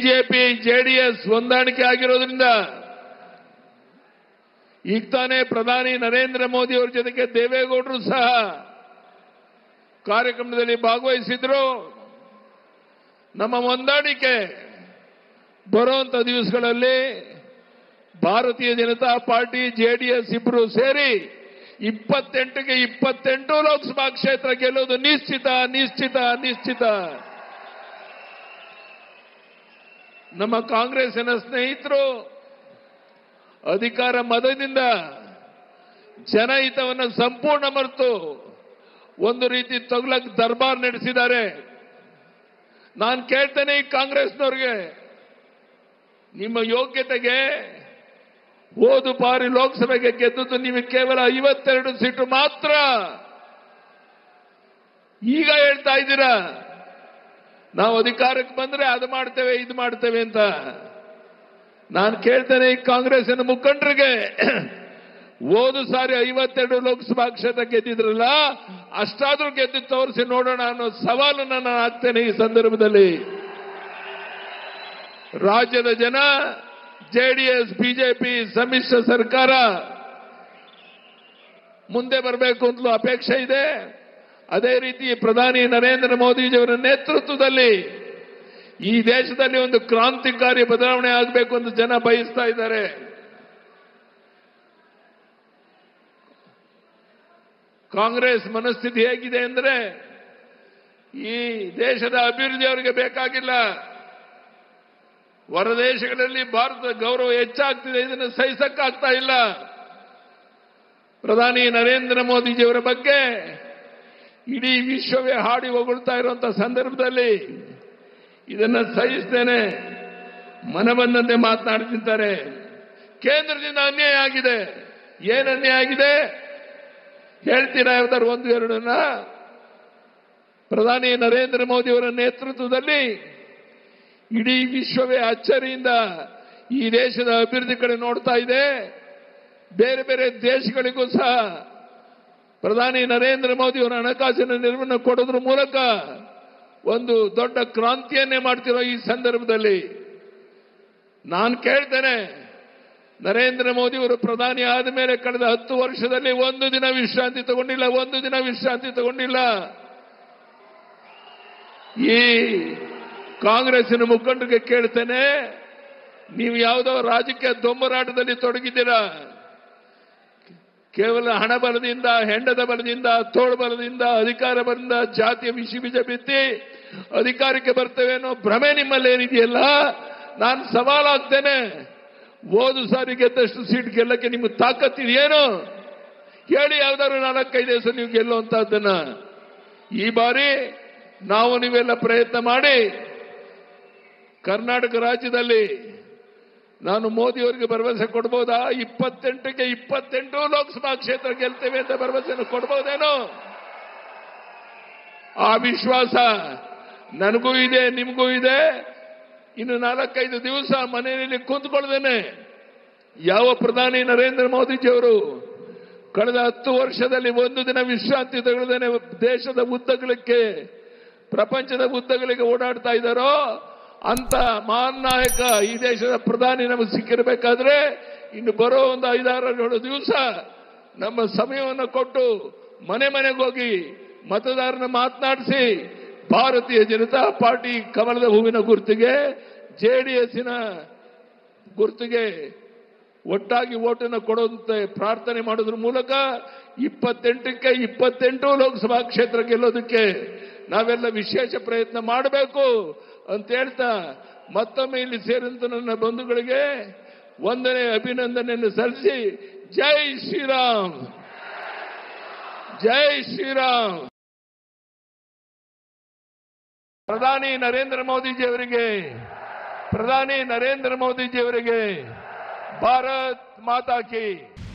BJP JDS ಹೊಂದಾಣಿಕೆ ಆಗಿರೋದ್ರಿಂದ ಈಗ ತಾನೇ ಪ್ರಧಾನಿ ನರೇಂದ್ರ ಮೋದಿ ಅವರ ಜೊತೆಗೆ ದೇವೇಗೌಡರು ಸಹ ಕಾರ್ಯಕ್ರಮದಲ್ಲಿ ಭಾಗವಹಿಸಿದ್ರು. ನಮ್ಮ ಹೊಂದಾಣಿಕೆ ಬರುವಂತ ದಿವಸಗಳಲ್ಲಿ ಭಾರತೀಯ ಜನತಾ ಪಾರ್ಟಿ ಜೆಡಿಎಸ್ ಇಬ್ಬರು ಸೇರಿ 28ಕ್ಕೆ 28 ಲೋಕಸಭಾ ಕ್ಷೇತ್ರ ಗೆಲ್ಲುವುದು ನಿಶ್ಚಿತ ನಿಶ್ಚಿತ ನಿಶ್ಚಿತ. ನಮ್ಮ ಕಾಂಗ್ರೆಸ್ಸಿನ ಸ್ನೇಹಿತರು ಅಧಿಕಾರ ಮದದಿಂದ ಜನಹಿತವನ್ನು ಸಂಪೂರ್ಣ ಮರೆತು ಒಂದು ರೀತಿ ತೊಗಲಕ್ ದರ್ಬಾರ್ ನಡೆಸಿದ್ದಾರೆ. ನಾನು ಕೇಳ್ತೇನೆ ಈ ಕಾಂಗ್ರೆಸ್ನವ್ರಿಗೆ, ನಿಮ್ಮ ಯೋಗ್ಯತೆಗೆ ಹೋದ ಬಾರಿ ಲೋಕಸಭೆಗೆ ಗೆದ್ದದ್ದು ನೀವು ಕೇವಲ 52 ಸೀಟು ಮಾತ್ರ. ಈಗ ಹೇಳ್ತಾ ಇದ್ದೀರಾ ನಾವು ಅಧಿಕಾರಕ್ಕೆ ಬಂದ್ರೆ ಅದು ಮಾಡ್ತೇವೆ ಇದು ಮಾಡ್ತೇವೆ ಅಂತ. ನಾನು ಕೇಳ್ತೇನೆ ಈ ಕಾಂಗ್ರೆಸ್ಸಿನ ಮುಖಂಡರಿಗೆ, ಹೋದ ಸಾರಿ 52 ಲೋಕಸಭಾ ಕ್ಷೇತ್ರ ಗೆದ್ದಿದ್ರಲ್ಲ, ಅಷ್ಟಾದ್ರೂ ಗೆದ್ದು ತೋರಿಸಿ ನೋಡೋಣ ಅನ್ನೋ ಸವಾಲನ್ನು ನಾನು ಹಾಕ್ತೇನೆ. ಈ ಸಂದರ್ಭದಲ್ಲಿ ರಾಜ್ಯದ ಜನ ಜೆಡಿಎಸ್ ಬಿಜೆಪಿ ಸಮ್ಮಿಶ್ರ ಸರ್ಕಾರ ಮುಂದೆ ಬರಬೇಕು ಅಂತಲೂ ಅಪೇಕ್ಷೆ ಇದೆ. ಅದೇ ರೀತಿ ಪ್ರಧಾನಿ ನರೇಂದ್ರ ಮೋದಿಜಿಯವರ ನೇತೃತ್ವದಲ್ಲಿ ಈ ದೇಶದಲ್ಲಿ ಒಂದು ಕ್ರಾಂತಿಕಾರಿ ಬದಲಾವಣೆ ಆಗಬೇಕು ಅಂತ ಜನ ಬಯಸ್ತಾ ಇದ್ದಾರೆ. ಕಾಂಗ್ರೆಸ್ ಮನಸ್ಥಿತಿ ಹೇಗಿದೆ ಅಂದ್ರೆ, ಈ ದೇಶದ ಅಭಿವೃದ್ಧಿ ಅವರಿಗೆ ಬೇಕಾಗಿಲ್ಲ, ಹೊರದೇಶಗಳಲ್ಲಿ ಭಾರತದ ಗೌರವ ಹೆಚ್ಚಾಗ್ತಿದೆ, ಇದನ್ನು ಸಹಿಸಕ್ಕಾಗ್ತಾ ಇಲ್ಲ. ಪ್ರಧಾನಿ ನರೇಂದ್ರ ಮೋದಿಜಿಯವರ ಬಗ್ಗೆ ಇಡೀ ವಿಶ್ವವೇ ಹಾಡಿ ಹೊಗಳ್ತಾ ಇರುವಂತಹ ಸಂದರ್ಭದಲ್ಲಿ ಇದನ್ನು ಸಹಿಸ್ತೇನೆ ಮನಬಂದಂತೆ ಮಾತನಾಡ್ತಿದ್ದಾರೆ. ಕೇಂದ್ರದಿಂದ ಅನ್ಯಾಯ ಆಗಿದೆ. ಏನು ಅನ್ಯಾಯ ಆಗಿದೆ ಹೇಳ್ತೀರಾ? ಯಾವ್ದಾರು ಒಂದು ಎರಡನ್ನ. ಪ್ರಧಾನಿ ನರೇಂದ್ರ ಮೋದಿಯವರ ನೇತೃತ್ವದಲ್ಲಿ ಇಡೀ ವಿಶ್ವವೇ ಅಚ್ಚರಿಯಿಂದ ಈ ದೇಶದ ಅಭಿವೃದ್ಧಿ ಕಡೆ ನೋಡ್ತಾ ಇದೆ. ಬೇರೆ ಬೇರೆ ದೇಶಗಳಿಗೂ ಸಹ ಪ್ರಧಾನಿ ನರೇಂದ್ರ ಮೋದಿಯವರ ಹಣಕಾಸಿನ ನೆರವನ್ನು ಕೊಡೋದ್ರ ಮೂಲಕ ಒಂದು ದೊಡ್ಡ ಕ್ರಾಂತಿಯನ್ನೇ ಮಾಡ್ತಿರೋ ಈ ಸಂದರ್ಭದಲ್ಲಿ ನಾನು ಕೇಳ್ತೇನೆ, ನರೇಂದ್ರ ಮೋದಿಯವರು ಪ್ರಧಾನಿ ಆದ ಮೇಲೆ ಕಳೆದ 10 ವರ್ಷದಲ್ಲಿ ಒಂದು ದಿನ ವಿಶ್ರಾಂತಿ ತಗೊಂಡಿಲ್ಲ. ಈ ಕಾಂಗ್ರೆಸ್ಸಿನ ಮುಖಂಡರಿಗೆ ಕೇಳ್ತೇನೆ, ನೀವು ಯಾವುದೋ ರಾಜಕೀಯ ದೊಂಬರಾಟದಲ್ಲಿ ತೊಡಗಿದ್ದೀರಾ. ಕೇವಲ ಹಣ ಬಲದಿಂದ, ಹೆಂಡದ ಬಲದಿಂದ, ತೋಳು ಬಲದಿಂದ, ಅಧಿಕಾರ ಬಲದಿಂದ ಜಾತಿಯ ಬೀಜ ಬಿತ್ತಿ ಅಧಿಕಾರಕ್ಕೆ ಬರ್ತೇವೆ ಅನ್ನೋ ಭ್ರಮೆ ನಿಮ್ಮಲ್ಲೇನಿದೆಯಲ್ಲ, ನಾನು ಸವಾಲಾಗ್ತೇನೆ. ಹೋದ ಸಾರಿ ಗೆದ್ದಷ್ಟು ಸೀಟ್ ಗೆಲ್ಲಕ್ಕೆ ನಿಮ್ಗೆ ತಾಕತ್ತಿದೆಯೇನು ಹೇಳಿ. ಯಾವ್ದಾದ್ರು 4-5 ದಿವಸ ನೀವು ಗೆಲ್ಲುವಂತಹದ್ದನ್ನ ಈ ಬಾರಿ ನಾವು ನೀವೆಲ್ಲ ಪ್ರಯತ್ನ ಮಾಡಿ ಕರ್ನಾಟಕ ರಾಜ್ಯದಲ್ಲಿ ನಾನು ಮೋದಿಯವರಿಗೆ ಭರವಸೆ ಕೊಡ್ಬೋದಾ? 28ಕ್ಕೆ 28 ಲೋಕಸಭಾ ಕ್ಷೇತ್ರ ಗೆಲ್ತೇವೆ ಅಂತ ಭರವಸೆಯನ್ನು ಕೊಡ್ಬೋದೇನೋ? ಆ ವಿಶ್ವಾಸ ನನಗೂ ಇದೆ, ನಿಮಗೂ ಇದೆ. ಇನ್ನು 4-5 ದಿವಸ ಮನೆಯಲ್ಲಿ ಕೂತ್ಕೊಳ್ದೇನೆ ಯಾವ ಪ್ರಧಾನಿ ನರೇಂದ್ರ ಮೋದಿಜಿಯವರು ಕಳೆದ 10 ವರ್ಷದಲ್ಲಿ ಒಂದು ದಿನ ವಿಶ್ರಾಂತಿ ತಗೊಳ್ಳದೇನೆ ದೇಶದ ಉದ್ದಗಲಕ್ಕೆ, ಪ್ರಪಂಚದ ಉದ್ದಗಲಿಗೆ ಓಡಾಡ್ತಾ ಇದ್ದಾರೋ ಅಂತ ಮಹಾನ್ ನಾಯಕ ಈ ದೇಶದ ಪ್ರಧಾನಿ ನಮಗೆ ಸಿಕ್ಕಿರಬೇಕಾದ್ರೆ ಇನ್ನು ಬರೋ ಒಂದು 5-6 ದಿವಸ ನಮ್ಮ ಸಮಯವನ್ನು ಕೊಟ್ಟು ಮನೆ ಮನೆಗೆ ಹೋಗಿ ಮತದಾರನ ಮಾತನಾಡಿಸಿ ಭಾರತೀಯ ಜನತಾ ಪಾರ್ಟಿ ಕಮಲದ ಹೂವಿನ ಗುರುತಿಗೆ, ಜೆಡಿಎಸ್ಸಿನ ಗುರುತಿಗೆ ಒಟ್ಟಾಗಿ ಓಟನ್ನು ಕೊಡುವಂತೆ ಪ್ರಾರ್ಥನೆ ಮಾಡೋದ್ರ ಮೂಲಕ 28ಕ್ಕೆ 28 ಲೋಕಸಭಾ ಕ್ಷೇತ್ರ ಗೆಲ್ಲೋದಕ್ಕೆ ನಾವೆಲ್ಲ ವಿಶೇಷ ಪ್ರಯತ್ನ ಮಾಡಬೇಕು ಅಂತ ಹೇಳ್ತಾ ಮತ್ತೊಮ್ಮೆ ಇಲ್ಲಿ ಸೇರಿದಂತ ನನ್ನ ಬಂಧುಗಳಿಗೆ ವಂದನೆ, ಅಭಿನಂದನೆಯನ್ನು ಸಲ್ಲಿಸಿ ಜೈ ಶ್ರೀರಾಮ್, ಜೈ ಶ್ರೀರಾಮ್. ಪ್ರಧಾನಿ ನರೇಂದ್ರ ಮೋದಿಜಿಯವರಿಗೆ ಭಾರತ್ ಮಾತಾ ಕಿ